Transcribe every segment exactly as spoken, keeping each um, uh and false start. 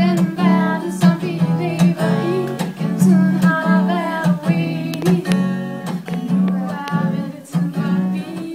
den verden, som vi lever i. Gennem tiden har der været uenighed, men nu er ventetiden forbi.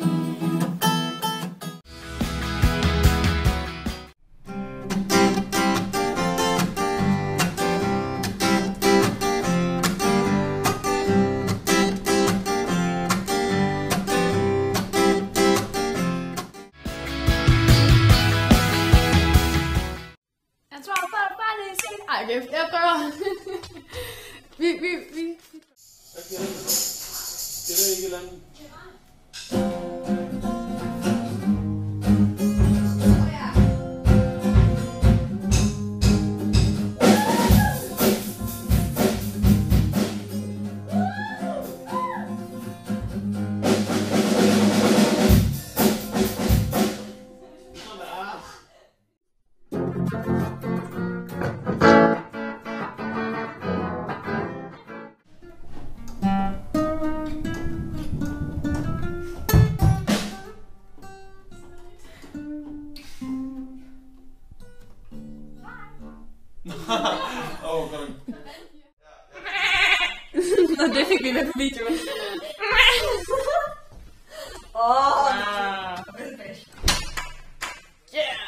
Jeg tror bare, bare det er skidt. Ej, okay, jeg prøver. vi, vi, vi. Hvad kan det? Det er ikke et eller andet. Åh, godt. Nå, det fik vi med på videoen. Åh! Yeah!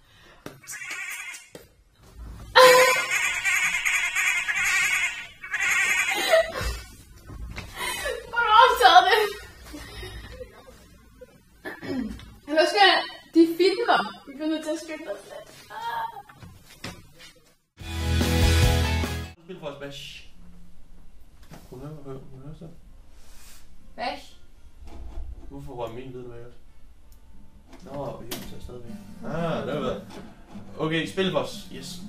Hvor har du optaget det? Hallo, skal de filmer? Vi bliver nødt til at skynde os lidt. Spil for os, Bash. Hun hører, hun hører, hun hører så. Bash? Hvorfor rører min lyd med os? Nå, vi hører så stadigvæk. Ah, det var det. Okay, spil for os. Yes.